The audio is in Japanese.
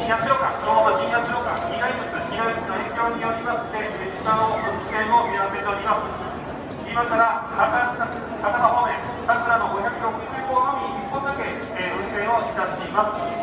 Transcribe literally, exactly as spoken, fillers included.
八代間、そのまま新八代間、被害物、被害物の影響によりまして、列車の運転を見合わせております。今から博多方面、桜のごひゃくろくじゅうごうのみいっぽんだけ、えー、運転をいたします。